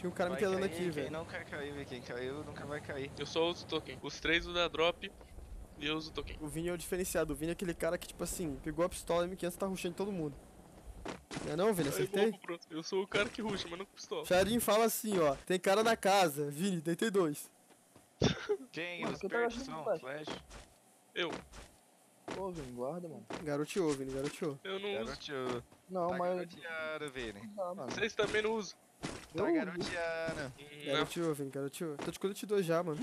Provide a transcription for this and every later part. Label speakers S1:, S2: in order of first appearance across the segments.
S1: Tinha um cara me
S2: Vai
S1: telando
S2: cair,
S1: aqui,
S2: quem
S1: velho.
S2: não quer cair, velho. Quem caiu nunca vai cair.
S3: Eu só uso token. Os 3 da drop e eu uso token.
S1: O Vini é o diferenciado. O Vini é aquele cara que, tipo assim, pegou a pistola e M500 tá rushando todo mundo. Não é não, Vini? Acertei?
S3: Pronto. Eu sou o cara que rusha, mas não com pistola.
S1: Charim fala assim, ó. Tem cara na casa. Vini, deitei 2.
S2: Quem?
S4: Mano,
S2: Os
S4: quem tá
S2: pertos
S4: achando
S2: são
S4: que
S2: flash.
S3: Eu.
S4: Pô, Vini, guarda, mano.
S1: Garoteou, Vini, garoteou.
S3: Eu não uso.
S2: Garoteando.
S4: Não,
S2: Tá
S4: mas...
S2: garoteando, Vini.
S4: Não, mano.
S3: Vocês também não usam.
S2: Tá
S4: Eu-
S2: garoteando.
S3: Não.
S1: Garoteou, Vini, garoteou. Tô de colete 2 já, mano.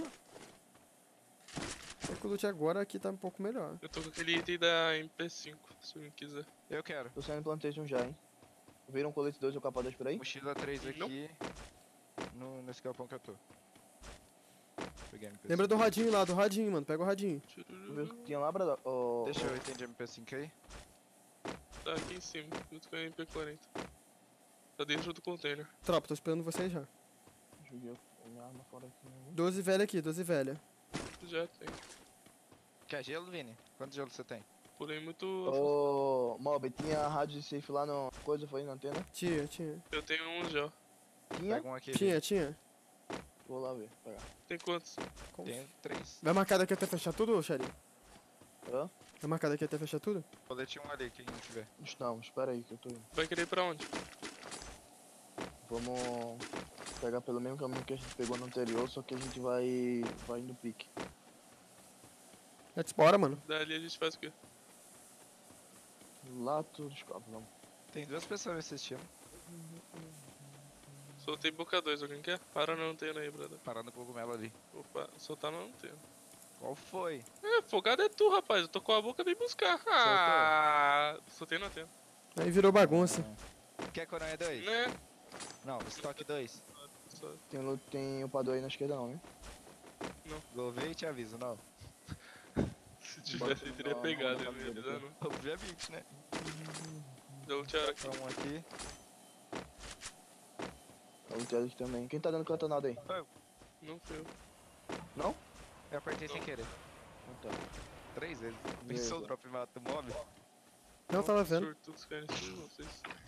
S1: O colete agora aqui tá um pouco melhor.
S3: Eu tô com aquele item da MP5, se alguém quiser.
S2: Eu quero.
S4: Tô saindo plantation já, hein. Viram um colete 2 ou capa 2 por aí?
S2: Mochila 3
S3: Não.
S2: aqui. Nesse galpão que eu tô. Peguei MP5.
S1: Lembra do radinho lá, do radinho, mano. Pega o radinho.
S4: Tu viu que tinha lá, Brado? Oh,
S2: Deixa eu item de MP5 aí.
S3: Tá aqui em cima, junto com a MP40. Tá dentro do container.
S1: Tropa, tô esperando vocês já.
S4: Joguei minha arma fora aqui, né?
S1: 12 velha aqui, 12 velha.
S3: Já tem.
S2: Quer gelo, Vini? Quanto gelo você tem?
S3: Pulei muito.
S4: Ô, Mob, tinha rádio de safe lá no... Coisa, foi na antena?
S1: Tinha, tinha.
S3: Eu tenho um já.
S4: Tinha?
S2: Pega um aqui.
S1: Tinha, tinha.
S4: Vou lá ver, pegar.
S3: Tem quantos?
S2: Vini. Tem 3.
S1: Vai marcar daqui até fechar tudo, Charim?
S4: Hã?
S1: Vai marcar daqui até fechar tudo?
S2: Colete um ali, quem tiver.
S4: Estamos, espera aí que eu tô indo.
S3: Vai querer ir pra onde?
S4: Vamos pegar pelo mesmo caminho que a gente pegou no anterior, só que a gente vai indo pique.
S1: Let's bora, mano.
S3: Dali a gente faz o quê?
S4: Lá tudo escapa, vamos.
S2: Tem 2 pessoas me assistindo.
S3: Soltei boca 2, alguém quer? Para na antena aí, brother.
S2: Parando o cogumelo ali.
S3: Opa, soltar na antena.
S2: Qual foi?
S3: É, folgado é tu, rapaz. Eu tô com a boca bem buscar. Ah, soltei na antena.
S1: Aí virou bagunça.
S2: Quer coronha 2?
S3: Né?
S2: Não, estoque 2.
S3: Só-
S4: Tem o padrão aí na esquerda não, né?
S2: Lovei e te aviso, não.
S3: Se tivesse, eu teria
S4: Não,
S3: pegado,
S4: não,
S3: eu ia avisar, não.
S2: Obviamente, né?
S3: Já lutearam aqui.
S2: Então um aqui.
S4: Tá luteado aqui também. Quem tá dando cantonada aí?
S3: Não fui eu.
S4: Não?
S2: Eu apertei sem querer.
S4: Então tá.
S2: 3 vezes.
S4: Beleza.
S2: Pensou o drop mata o mob?
S1: Não tava vendo.
S3: Sortudos caem em cima de vocês.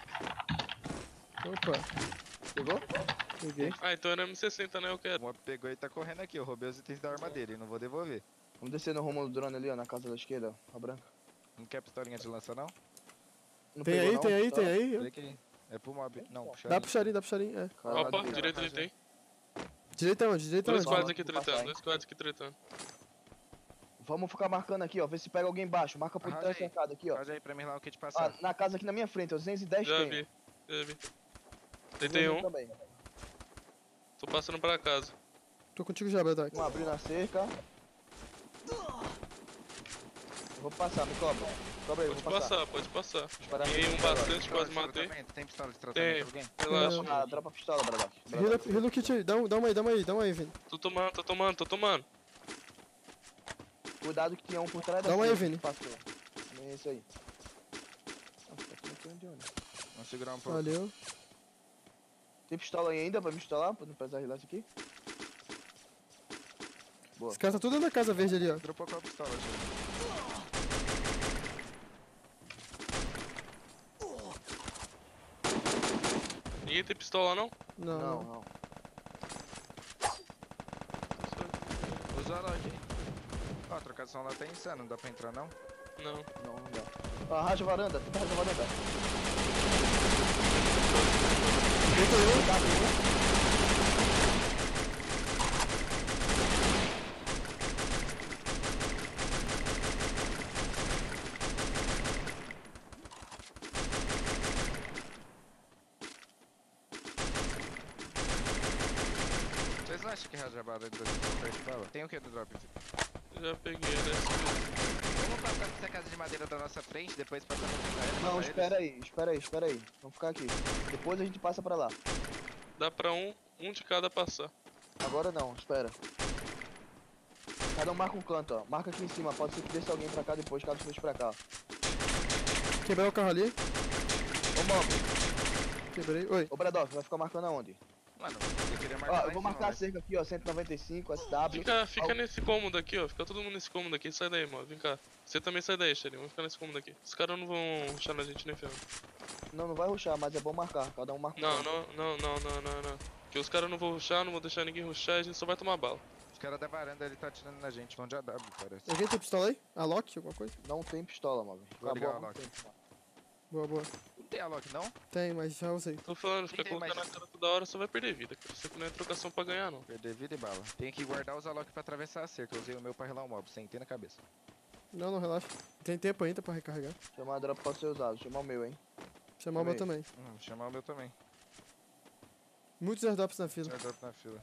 S1: Opa,
S4: Pegou?
S1: peguei.
S3: Ah, então era M60, né? Eu
S2: O
S3: quero.
S2: mob pegou e tá correndo aqui. Eu roubei os itens da arma dele e não vou devolver.
S4: Vamos descer no rumo do drone ali, ó, na casa da esquerda, ó, a branca.
S2: Não quer pistolinha de lança, não?
S4: Não
S1: Tem
S4: pegou,
S1: aí,
S4: não?
S1: tem aí,
S4: Tá.
S1: tem aí.
S2: Clica aí. É pro mob. Não, puxa
S1: Dá pro Charim, dá pro Charim, é.
S4: Caralho,
S3: Opa,
S4: tem.
S3: direito ele tem.
S1: Direita onde? Direita
S3: Dois
S1: onde?
S3: squads aqui
S4: Vou passar,
S3: tretando,
S4: hein?
S3: dois squads aqui tretando.
S4: Vamos ficar marcando aqui, ó. Vê se pega alguém embaixo. Marca por
S2: Arrasa
S4: trás
S2: aí.
S4: cercado aqui, ó.
S2: Faz aí pra mim lá o que te
S4: Ah,
S2: passar.
S4: na casa aqui na minha frente, ó. 210
S3: Já
S4: tem.
S3: vi, já vi. Deitei um,
S4: Também.
S3: tô passando pra casa.
S1: Tô contigo já, Bedak.
S4: Um abriu na cerca. Eu vou passar, me cobra. Cobra aí, eu
S3: Pode
S4: vou passar.
S3: passar, pode passar.
S4: Disparar
S3: Peguei um
S4: aqui.
S3: bastante, quase
S2: Pistola de
S3: matei.
S2: tratamento? Tem pistola de
S3: Tem,
S2: tratamento alguém?
S3: relaxa.
S4: Ah, dropa a pistola, Bradak.
S1: Rila o kit aí, dá uma aí, Vini.
S3: Tô tomando.
S4: Cuidado que tinha um por trás da
S1: Dá uma aí,
S4: cerca
S1: Vini.
S4: que passou. É isso aí. Nossa, tá aqui de onde?
S2: Vamos segurar um pouco.
S1: Valeu.
S4: Tem pistola aí ainda pra me instalar? Pra não precisar rilar isso aqui? Boa.
S1: Esse cara tá tudo dentro da casa verde ali, ó.
S2: Dropou com a pistola, gente.
S3: Ninguém tem pistola, não?
S1: Não,
S4: Não,
S1: não.
S4: não.
S2: Usa lá aqui. Ó, a trocação lá tá insana, não dá pra entrar não?
S3: Não.
S4: Não, não dá. Ó, raja a varanda, tenta raja a varanda.
S2: Vocês não acham que Rajabara de bala? Tem o que no drop?
S3: Já peguei, né?
S2: Vamos passar nessa casa de madeira da nossa frente, depois passar pra pegar eles.
S4: Não,
S2: matar
S4: espera aí. Vamos ficar aqui. Depois a gente passa pra lá.
S3: Dá pra um de cada passar.
S4: Agora não, espera. Cada um marca um canto, ó. Marca aqui em cima, pode ser que desça alguém pra cá depois, caso fosse pra cá.
S1: Quebrei o carro ali.
S4: Ô, Mob,
S1: Quebrei. Oi.
S4: ô, Bradoff, vai ficar marcando aonde?
S2: Mano, eu queria marcar
S4: Ó,
S2: lá
S4: eu
S2: em
S4: vou
S2: cima,
S4: marcar a
S2: mas-
S4: cerca aqui, ó, 195, SW.
S3: Fica nesse cômodo aqui, ó. Fica todo mundo nesse cômodo aqui. Sai daí, mano. Vem cá. Você também sai daí, Xeri. Vamos ficar nesse cômodo aqui. Os caras não vão rushar na gente nem ferro.
S4: Não vai rushar, mas é bom marcar, cada um marca um
S3: Não,
S4: canto.
S3: não. Porque os caras não vão rushar, não vão deixar ninguém rushar e a gente só vai tomar bala.
S2: Os caras da varanda ele tá atirando na gente. Vão de AW, parece.
S1: Alguém tem pistola aí? A Loki, alguma coisa?
S4: Não tem pistola, mano.
S2: Vou ligar
S4: Acabou
S2: a
S4: há muito
S2: Loki.
S4: tempo, mano.
S1: Boa, boa.
S2: Não tem a Loki, não?
S1: Tem, mas já usei.
S3: Tô falando, fica
S2: Tem,
S3: colocando
S2: mas-
S3: na cara toda hora, só vai perder vida, cara. Isso aqui não é trocação pra ganhar, não.
S2: Perder vida e bala. Tem que guardar os Alok pra atravessar a cerca. Eu usei o meu pra relar o mob. Sentei na cabeça.
S1: Não, não, relaxa. Tem tempo ainda pra recarregar.
S4: Chamar a drop pode ser usado. Chamar o meu, hein.
S1: Chamar o meu
S4: Também.
S1: também.
S2: Vou chamar o meu também.
S1: Muitos airdrops na fila.
S2: Já drop na fila.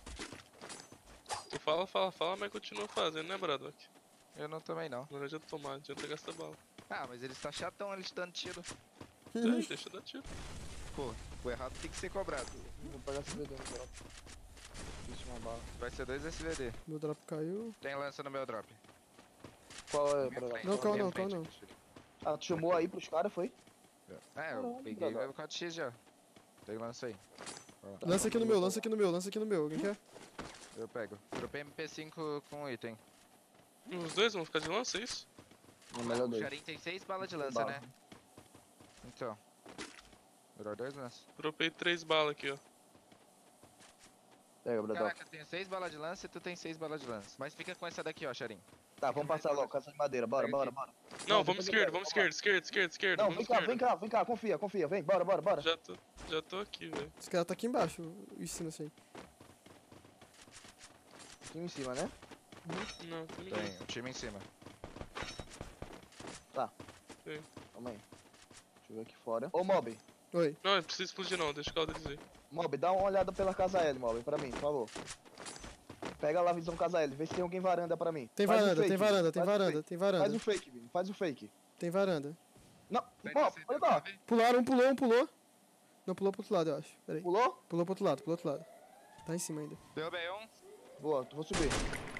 S3: Tu fala, mas continua fazendo, né, Braddock?
S2: Eu não também não.
S3: Não adianta tomar, não adianta gastar bala.
S2: Ah, mas ele está chatão, ele te dando tiro.
S3: Deixa eu dar tiro.
S2: Pô, o errado tem que ser cobrado.
S4: Vou pegar esse VD no drop. Isso, uma bala.
S2: Vai ser 2 SVD.
S1: Meu drop caiu.
S2: Tem lança no meu drop.
S4: Qual é,
S2: Minha
S4: pra
S2: frente,
S1: Não,
S2: na
S1: calma
S2: minha
S1: não, calma
S2: frente
S1: não.
S2: aqui, Shuri.
S4: Ah, tu chamou aí pros caras, foi?
S2: É, eu
S4: Caralho,
S2: peguei
S4: brother.
S2: meu 4x já. Tem lança aí.
S1: Lança aqui no meu, lança aqui no meu, lança aqui no meu. Alguém quer?
S2: Eu pego. Dropei MP5 com item.
S3: Os dois vão ficar de lança, é isso?
S4: No melhor
S2: O
S4: dois.
S2: Charin tem 6 balas de lança,
S4: Bala.
S2: né? Então. Melhor 2 lanças.
S3: Dropei 3 balas aqui, ó.
S4: Pega, Braddock.
S2: Caraca, eu tenho 6 balas de lança e tu tem 6 balas de lança. Mas fica com essa daqui, ó, Charin.
S4: Tá, vamos passar logo, casa de madeira. Bora,
S2: Pega
S4: bora,
S2: aqui.
S4: bora.
S3: Não,
S4: Não,
S3: vamos
S4: depois eu
S3: esquerda,
S4: pego,
S3: vamos
S4: vamos
S3: esquerda,
S4: Não,
S3: vamos
S4: vem
S3: esquerda.
S4: cá, vem cá, confia, vem. Bora, bora, bora.
S3: Já tô aqui, velho.
S1: Esse cara tá aqui embaixo, em cima assim.
S4: Aqui em cima, né?
S3: Não, tem ninguém.
S2: Tem, um time em cima.
S4: Calma aí. Deixa eu ver aqui fora. Ô, Mob.
S1: Oi.
S3: Não, não precisa explodir não, deixa o carro deles aí.
S4: Mob, dá uma olhada pela casa L, Mob, pra mim, por favor. Pega lá a visão casa L, vê se tem alguém varanda pra mim.
S1: Tem
S4: Faz o
S1: varanda,
S4: fake,
S1: tem varanda, tem
S4: faz o
S1: varanda,
S4: fake.
S1: tem
S4: Faz
S1: varanda.
S4: o fake, Vini, faz o fake.
S1: Tem varanda.
S4: Não,
S2: Tem
S4: pô,
S2: lança aí,
S4: olha
S2: tem
S4: lá.
S2: lança aí.
S1: Pularam, um pulou. Não, pulou pro outro lado, eu acho. Pera aí.
S4: Pulou?
S1: Pulou pro outro lado. Tá em cima ainda.
S2: Derrubei um.
S4: Boa, vou subir.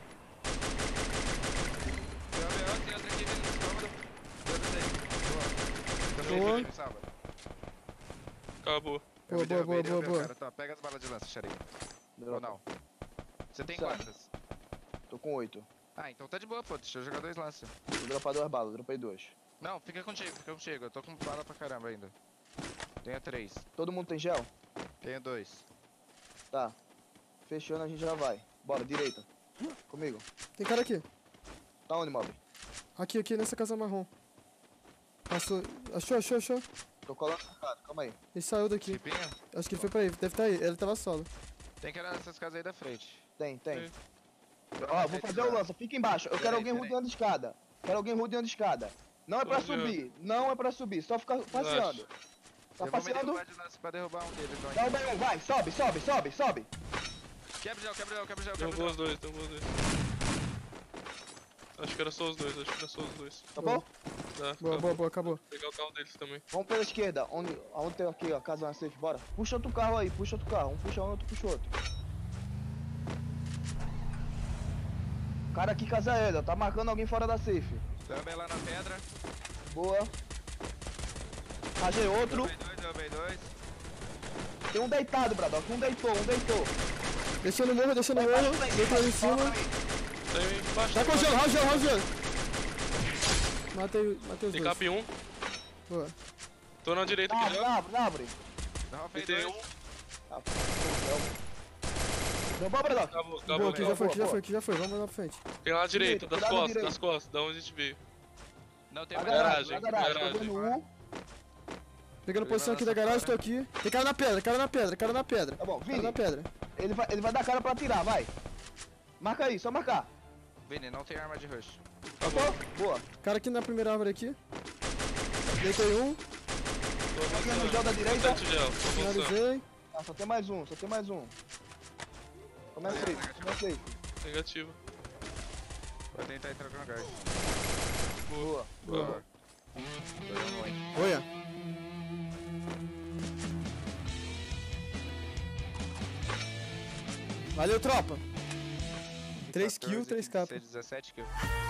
S2: Derrubei outro, tem outro aqui vindo no cômodo. Derrubei. Boa. Também
S1: Boa.
S2: aqui, me salva.
S3: Acabou.
S1: Boa, boa, boa.
S2: Cara, tá, pega as balas de lança, Charin. Ou
S4: Dropa.
S2: não? Você tem
S4: Certo.
S2: quantas?
S4: Tô com 8.
S2: Ah, então tá de boa, pô. Deixa eu jogar 2 lances.
S4: Vou dropar 2 balas, dropei 2.
S2: Não, fica contigo. Eu tô com bala pra caramba ainda. Tenho 3.
S4: Todo mundo tem gel?
S2: Tenho 2.
S4: Tá. Fechando, a gente já vai. Bora, direita. Comigo.
S1: Tem cara aqui.
S4: Tá onde, Mob?
S1: Aqui, nessa casa marrom. Passou. Achou.
S4: Tô colando no cara, calma aí.
S1: Ele saiu daqui.
S2: Chipinho?
S1: Acho que ele foi pra aí. Deve estar aí. Ele tava solo.
S2: Tem que ir nessas casas aí da frente.
S4: Tem.
S3: Tem.
S4: Ó, vou fazer o lança, fica embaixo. Eu quero alguém rodeando a escada. Não é pra subir, só ficar passeando. Tá
S2: Eu vou me
S4: passeando?
S2: derrubar de lance pra derrubar um deles. Então.
S4: Dá o B1, vai, sobe.
S2: Quebra o gel.
S3: Derrubou os dois. Acho que era só os dois.
S4: Tá bom?
S3: Tá,
S1: Boa,
S3: acabou.
S1: boa, acabou.
S3: Vou pegar o carro deles também.
S4: Vamos pela esquerda, onde tem aqui, ó, casa na safe, bora. Puxa outro carro aí, Um puxa um, outro puxa outro. Cara aqui, casa L, ó, tá marcando alguém fora da safe.
S2: Derrubei lá na pedra.
S4: Boa. Rajei outro.
S2: Derrubei dois.
S4: Tem um deitado, Braddock, um deitou.
S1: Deixa no morro. Deitou ali em cima.
S3: Tem embaixo.
S1: Tá com gelo, rau. Matei os
S3: Tem
S1: dois.
S3: cap 1.
S1: Boa.
S3: Tô na direita aqui já.
S4: Abre.
S2: Derrubei
S3: Tem
S2: dois.
S3: um.
S4: Deu bom, Braddock?
S3: Acabou.
S1: Boa, aqui
S4: boa.
S1: já foi. Vamos lá pra frente.
S3: Tem lá na direita,
S4: Direita,
S3: das
S4: cuidado direito.
S3: costas, da onde a gente veio.
S2: Não tem
S4: Na
S2: mais
S3: garagem,
S4: na
S3: garagem.
S4: Tô vendo um.
S1: Pegando
S2: Ele
S1: posição
S2: vai
S1: aqui da
S2: lançar
S1: garagem, tô
S2: fora.
S1: aqui. Tem cara na pedra.
S4: Tá bom,
S1: Cara
S4: Vini,
S1: na pedra.
S4: ele vai dar cara pra atirar, vai. Marca aí, só marcar.
S2: Vini, não tem arma de rush.
S3: Acabou.
S4: Boa.
S1: Cara aqui na primeira árvore aqui. Deitei um.
S3: Tô
S4: Aqui no
S3: avançando.
S4: gel da direita.
S3: Bastante gel, tô avançando.
S1: Finalizei.
S4: Ah, só tem mais um. Começa aí.
S3: Negativo.
S2: Vai tentar entrar com o gás.
S4: Boa.
S1: Boa.
S2: Boa.
S1: Olha. Valeu, tropa. 3 kills, 3 capas.
S2: 17 kills.